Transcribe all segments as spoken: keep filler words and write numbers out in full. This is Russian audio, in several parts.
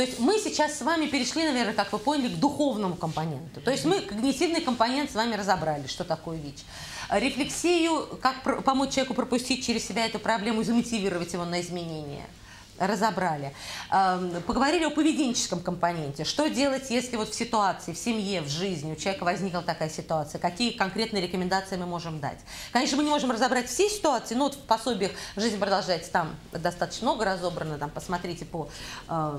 есть мы сейчас с вами перешли, наверное, как вы поняли, к духовному компоненту. То есть мы когнитивный компонент с вами разобрали, что такое ВИЧ. Рефлексию, как помочь человеку пропустить через себя эту проблему и замотивировать его на изменения, разобрали. Поговорили о поведенческом компоненте. Что делать, если вот в ситуации, в семье, в жизни у человека возникла такая ситуация? Какие конкретные рекомендации мы можем дать? Конечно, мы не можем разобрать все ситуации, но вот в пособиях «Жизнь продолжается» там достаточно много разобрано. Там посмотрите по, э,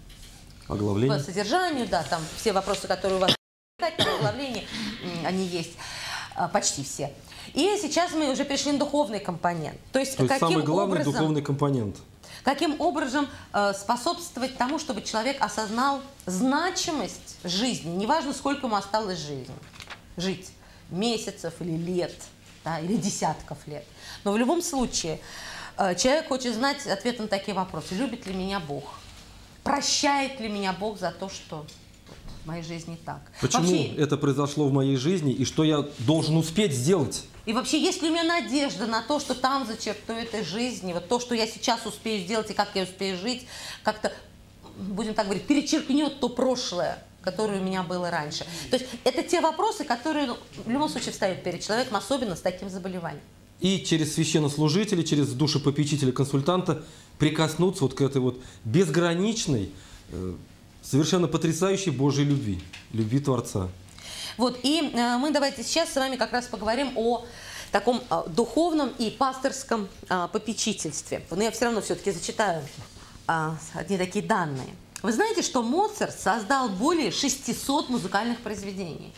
по содержанию, да, там все вопросы, которые у вас в оглавлении, они есть. Почти все. И сейчас мы уже перешли на духовный компонент. То есть, То есть каким самый главный образом, духовный компонент. Каким образом э, способствовать тому, чтобы человек осознал значимость жизни. Неважно, сколько ему осталось жизни. Жить месяцев или лет, да, или десятков лет. Но в любом случае э, человек хочет знать ответ на такие вопросы. Любит ли меня Бог? Прощает ли меня Бог за то, что в моей жизни так? Почему вообще, это произошло в моей жизни и что я должен успеть сделать? И вообще, есть ли у меня надежда на то, что там за чертой этой жизни, вот то, что я сейчас успею сделать и как я успею жить, как-то, будем так говорить, перечеркнет то прошлое, которое у меня было раньше. То есть это те вопросы, которые, ну, в любом случае встают перед человеком, особенно с таким заболеванием. И через священнослужителя, через душепопечителя, консультанта прикоснуться вот к этой вот безграничной, совершенно потрясающей Божьей любви, любви Творца. Вот, и э, мы давайте сейчас с вами как раз поговорим о таком э, духовном и пасторском э, попечительстве. Но я все равно все-таки зачитаю э, одни такие данные. Вы знаете, что Моцарт создал более шестисот музыкальных произведений,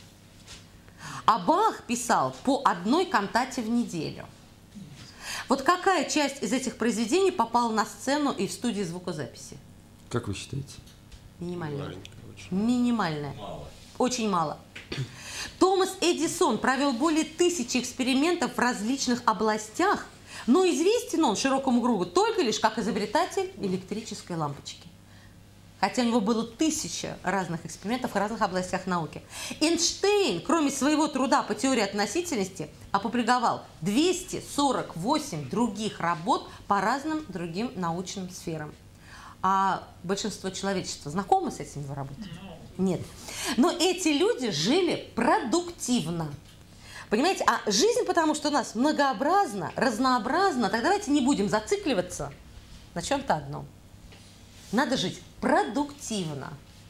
а Бах писал по одной кантате в неделю. Вот какая часть из этих произведений попала на сцену и в студии звукозаписи? Как вы считаете? Минимальная. Минимальная. Мало. Очень мало. Томас Эдисон провел более тысячи экспериментов в различных областях, но известен он широкому кругу только лишь как изобретатель электрической лампочки. Хотя у него было тысяча разных экспериментов в разных областях науки. Эйнштейн, кроме своего труда по теории относительности, опубликовал двести сорок восемь других работ по разным другим научным сферам. А большинство человечества знакомы с этими его работами? Нет. Но эти люди жили продуктивно. Понимаете? А жизнь, потому что у нас многообразна, разнообразна, так давайте не будем зацикливаться на чем-то одном. Надо жить продуктивно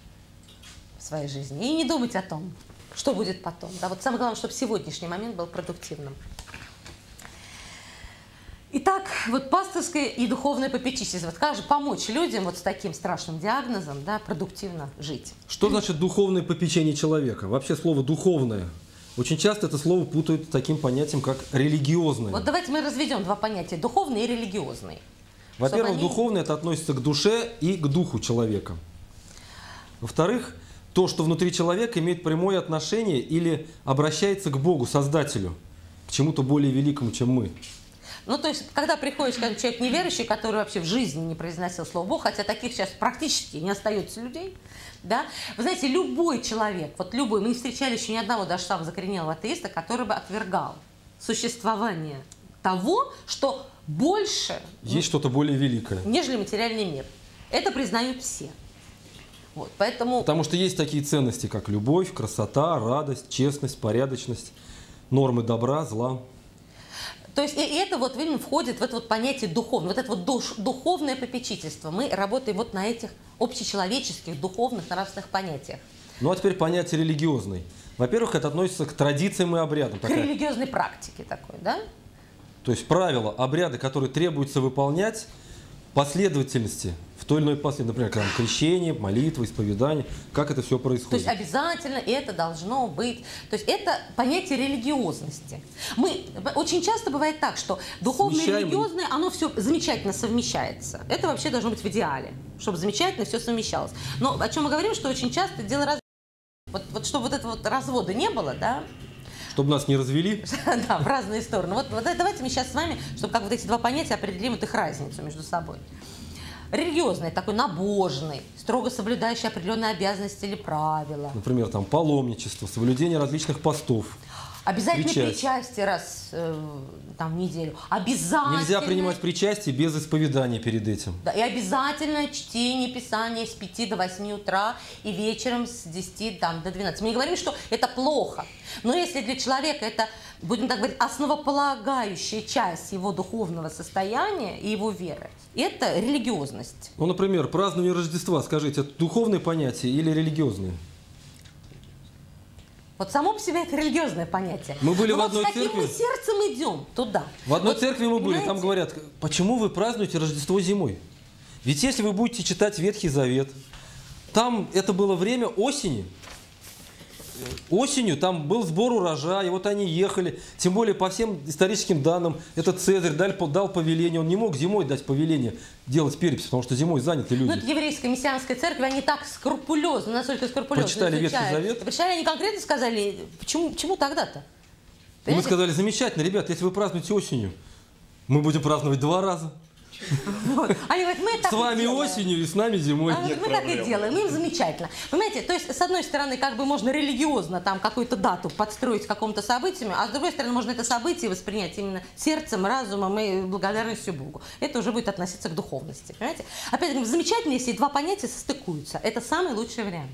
в своей жизни и не думать о том, что будет потом. Да, вот самое главное, чтобы сегодняшний момент был продуктивным. Итак, вот пасторское и духовное попечительство. Вот как же помочь людям вот с таким страшным диагнозом, да, продуктивно жить? Что значит духовное попечение человека? Вообще слово «духовное». Очень часто это слово путают с таким понятием, как религиозное. Вот давайте мы разведем два понятия – духовный и религиозный. Во-первых, они... духовное – это относится к душе и к духу человека. Во-вторых, то, что внутри человека имеет прямое отношение или обращается к Богу, Создателю, к чему-то более великому, чем мы. Ну, то есть, когда приходит, скажем, человек неверующий, который вообще в жизни не произносил слово Бог, хотя таких сейчас практически не остается людей, да, вы знаете, любой человек, вот любой, мы не встречали еще ни одного даже самого закоренелого атеиста, который бы отвергал существование того, что больше... Есть ну, что-то более великое. Нежели материальный мир. Это признают все. Вот, поэтому... Потому что есть такие ценности, как любовь, красота, радость, честность, порядочность, нормы добра, зла. То есть и это вот именно входит в это вот понятие духовное, вот это вот душ, духовное попечительство. Мы работаем вот на этих общечеловеческих, духовных, нравственных понятиях. Ну а теперь понятие религиозное. Во-первых, это относится к традициям и обрядам. К такая... религиозной практике такой, да? То есть правила, обряды, которые требуется выполнять последовательности, в той или иной последовательности, например, там, крещение, молитва, исповедание, как это все происходит. То есть обязательно это должно быть. То есть это понятие религиозности. Мы, очень часто бывает так, что духовное и религиозное, оно все замечательно совмещается. Это вообще должно быть в идеале, чтобы замечательно все совмещалось. Но о чем мы говорим, что очень часто дело раз... Вот, вот чтобы вот этого вот развода не было, да? Чтобы нас не развели? Да, в разные стороны. Вот, вот давайте мы сейчас с вами, чтобы как вот эти два понятия определим вот их разницу между собой. Религиозный, такой набожный, строго соблюдающий определенные обязанности или правила. Например, там паломничество, соблюдение различных постов. Обязательно причастие. причастие раз э, там, в неделю. Обязательно. Нельзя принимать причастие без исповедания перед этим. Да, и обязательно чтение Писания с пяти до восьми утра и вечером с десяти там, до двенадцати. Мы не говорим, что это плохо. Но если для человека это, будем так говорить, основополагающая часть его духовного состояния и его веры, это религиозность. Ну, например, празднование Рождества, скажите, это духовное понятие или религиозное? Вот само по себе это религиозное понятие. Мы были Но в вот одной с каким церкви. мы сердцем идем туда. В одной вот, церкви мы были, понимаете? там говорят, почему вы празднуете Рождество зимой? Ведь если вы будете читать Ветхий Завет, там это было время осени. Осенью там был сбор урожая, и вот они ехали, тем более по всем историческим данным, этот Цезарь дал, дал повеление, он не мог зимой дать повеление делать перепись, потому что зимой заняты люди. Ну, это еврейская мессианская церковь, они так скрупулезно, настолько скрупулезно Прочитали Ветхий Завет. Прочитали, они конкретно сказали, почему, почему тогда-то? И мы сказали, замечательно, ребят, если вы празднуете осенью, мы будем праздновать два раза. Вот. Они говорят, мы так С вами делаем. осенью и с нами зимой. А мы так и делаем, им замечательно. Понимаете, то есть, с одной стороны, как бы можно религиозно там какую-то дату подстроить какому-то событию, а с другой стороны, можно это событие воспринять именно сердцем, разумом и благодарностью Богу. Это уже будет относиться к духовности, понимаете? Опять же, замечательно, если два понятия состыкуются. Это самый лучший вариант.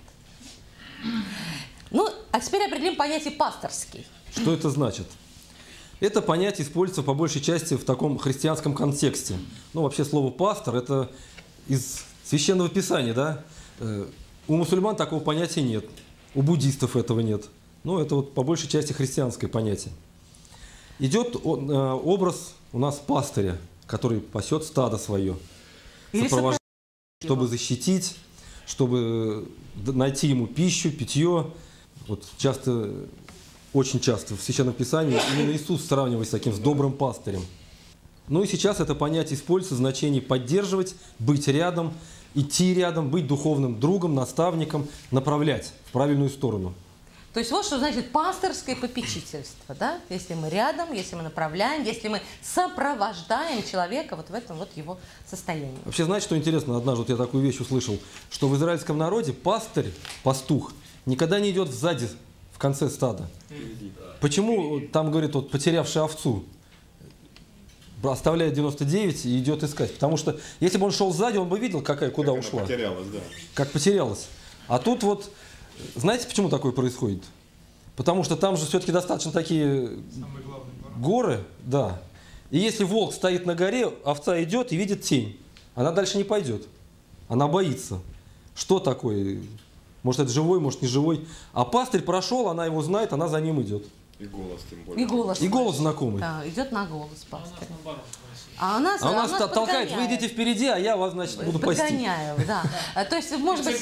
Ну, а теперь определим понятие пасторский. Что это значит? Это понятие используется по большей части в таком христианском контексте. Ну, вообще слово «пастор» – это из Священного Писания, да? У мусульман такого понятия нет, у буддистов этого нет. Ну, это вот по большей части христианское понятие. Идет образ у нас пастыря, который пасет стадо свое, сопровождает, чтобы защитить, чтобы найти ему пищу, питье. Вот часто... Очень часто в Священном Писании именно Иисус сравнивается с таким, с добрым пастырем. Ну и сейчас это понятие используется в значении поддерживать, быть рядом, идти рядом, быть духовным другом, наставником, направлять в правильную сторону. То есть вот что значит пасторское попечительство, да? Если мы рядом, если мы направляем, если мы сопровождаем человека вот в этом вот его состоянии. Вообще, знаете, что интересно? Однажды вот я такую вещь услышал, что в израильском народе пастырь, пастух, никогда не идет сзади, в конце стада. Почему там, говорит, вот, потерявший овцу оставляет девяносто девять и идет искать? Потому что если бы он шел сзади, он бы видел, какая, куда как ушла. Потерялась, да. Как потерялась. А тут вот, знаете, почему такое происходит? Потому что там же все-таки достаточно такие горы, да. И если волк стоит на горе, овца идет и видит тень. Она дальше не пойдет. Она боится. Что такое? Может, это живой, может, не живой. А пастырь прошел, она его знает, она за ним идет. И голос тем более. И голос. И голос знакомый. Да, идет на голос пастырь. А у нас, А у нас, а у нас толкает, вы идите впереди, а я вас, значит, буду пасти. Подгоняю, да. То есть, может быть...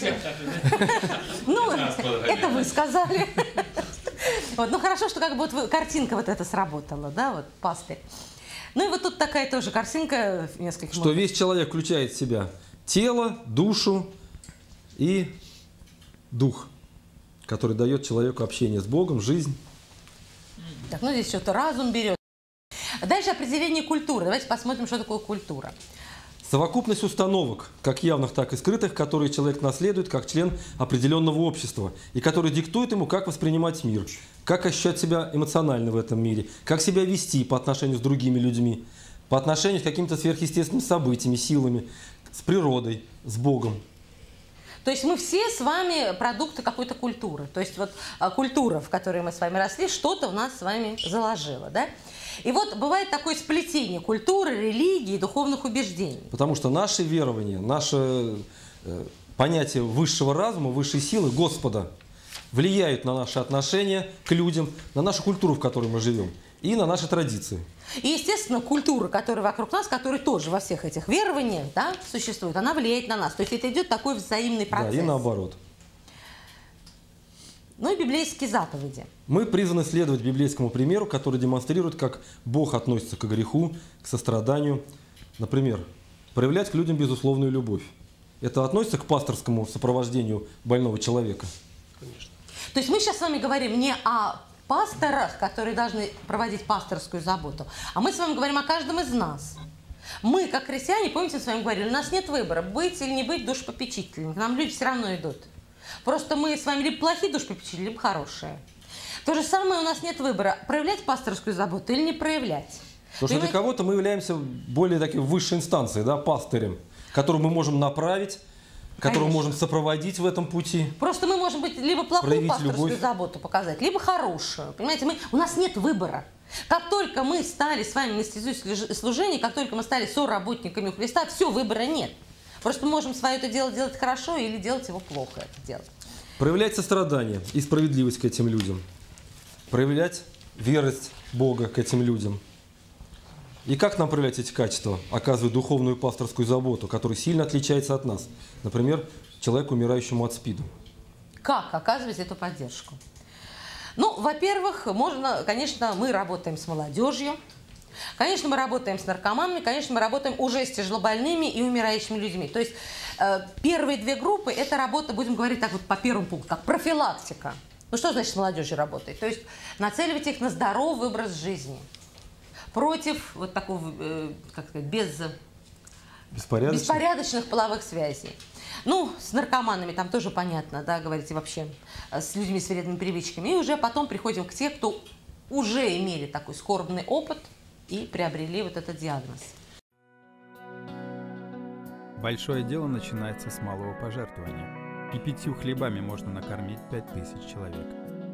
Ну, это вы сказали. Вот, ну, хорошо, что как бы вот картинка вот эта сработала, да, вот, пастырь. Ну, и вот тут такая тоже картинка несколько... Что весь человек включает в себя тело, душу и дух, который дает человеку общение с Богом, жизнь. Так, ну, здесь что-то разум берет. Дальше определение культуры. Давайте посмотрим, что такое культура. Совокупность установок, как явных, так и скрытых, которые человек наследует как член определенного общества, и которые диктуют ему, как воспринимать мир, как ощущать себя эмоционально в этом мире, как себя вести по отношению с другими людьми, по отношению с какими-то сверхъестественными событиями, силами, с природой, с Богом. То есть мы все с вами продукты какой-то культуры. То есть вот культура, в которой мы с вами росли, что-то в нас с вами заложила, да? И вот бывает такое сплетение культуры, религии, духовных убеждений. Потому что наши верования, наше э, понятие высшего разума, высшей силы, Господа, влияют на наши отношения к людям, на нашу культуру, в которой мы живем, и на наши традиции. И, естественно, культура, которая вокруг нас, которая тоже во всех этих верованиях, да, существует, она влияет на нас. То есть это идет такой взаимный процесс. Да, и наоборот. Ну и библейские заповеди. Мы призваны следовать библейскому примеру, который демонстрирует, как Бог относится к греху, к состраданию. Например, проявлять к людям безусловную любовь. Это относится к пасторскому сопровождению больного человека? Конечно. То есть мы сейчас с вами говорим не о пасторах, которые должны проводить пасторскую заботу, а мы с вами говорим о каждом из нас. Мы, как христиане, помните, с вами говорили, у нас нет выбора, быть или не быть душепопечителями. К нам люди все равно идут. Просто мы с вами либо плохие душепопечители, либо хорошие. То же самое у нас нет выбора, проявлять пасторскую заботу или не проявлять. Потому что для кого-то мы являемся более таким высшей инстанцией, да, пастырем, которую мы можем направить, которую можем сопроводить в этом пути. Просто мы можем быть либо плохую пасторскую любовь. заботу показать, либо хорошую. Понимаете, мы, у нас нет выбора. Как только мы стали с вами на стезю служения, как только мы стали соработниками у Христа, все, выбора нет. Просто мы можем свое это дело делать хорошо или делать его плохо, это дело. Проявлять сострадание и справедливость к этим людям. Проявлять верность Бога к этим людям. И как нам проявлять эти качества? Оказывать духовную пасторскую заботу, которая сильно отличается от нас. Например, человеку, умирающему от СПИДа. Как оказывать эту поддержку? Ну, во-первых, можно, конечно, мы работаем с молодежью, конечно, мы работаем с наркоманами, конечно, мы работаем уже с тяжелобольными и умирающими людьми. То есть э, первые две группы – это работа, будем говорить так вот по первому пункту, как профилактика. Ну, что значит с молодежью работает? То есть нацеливать их на здоровый образ жизни. Против вот такого, э, как сказать, без, Беспорядочных. беспорядочных половых связей. Ну, с наркоманами там тоже понятно, да, говорите, вообще, с людьми с вредными привычками. И уже потом приходим к тем, кто уже имели такой скорбный опыт и приобрели вот этот диагноз. Большое дело начинается с малого пожертвования. И пятью хлебами можно накормить пять тысяч человек.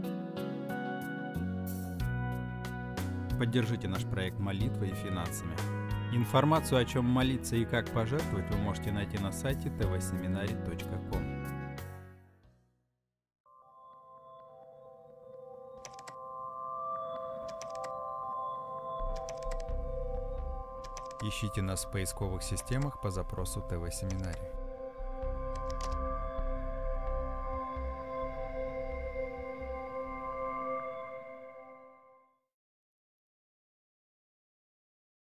Поддержите наш проект молитвой и финансами. Информацию, о чем молиться и как пожертвовать, вы можете найти на сайте тэ вэ семинарий точка ком. Ищите нас в поисковых системах по запросу тэ вэ Семинарий.